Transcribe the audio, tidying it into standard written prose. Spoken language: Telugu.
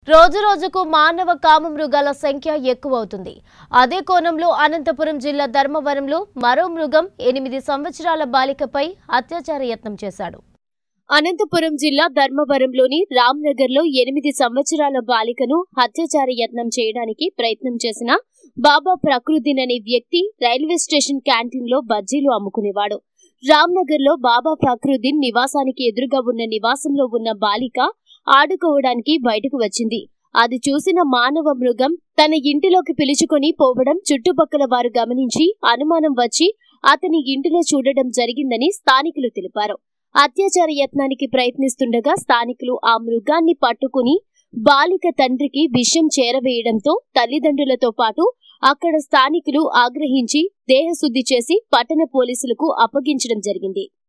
రోజు రోజుకు మానవ కామమృగాల సంఖ్య ఎక్కువవుతుంది. అదే కోణంలో అనంతపురం జిల్లా ధర్మవరంలో మరో మృగం 8 సంవత్సరాల బాలికపై అత్యాచార యత్నం చేశాడు. అనంతపురం జిల్లా ధర్మవరంలోని రామ్నగర్లో 8 సంవత్సరాల బాలికను అత్యాచార యత్నం చేయడానికి ప్రయత్నం చేసిన బాబా ప్రకృతిన్ అనే వ్యక్తి రైల్వే స్టేషన్ క్యాంటీన్లో బజ్జీలు అమ్ముకునేవాడు. రామ్నగర్లో బాబా ప్రకృతిన్ నివాసానికి ఎదురుగా ఉన్న నివాసంలో ఉన్న బాలిక ఆడుకోవడానికి బయటకు వచ్చింది. అది చూసిన మానవ మృగం తన ఇంటిలోకి పిలుచుకొని పోవడం చుట్టుపక్కల వారు గమనించి అనుమానం వచ్చి అతని ఇంటిలో చూడడం జరిగిందని స్థానికులు తెలిపారు. అత్యాచార యత్నానికి ప్రయత్నిస్తుండగా స్థానికులు ఆ మృగాన్ని పట్టుకుని బాలిక తండ్రికి విషయం చేరవేయడంతో తల్లిదండ్రులతో పాటు అక్కడ స్థానికులు ఆగ్రహించి దేహశుద్ధి చేసి పట్టణ పోలీసులకు అప్పగించడం జరిగింది.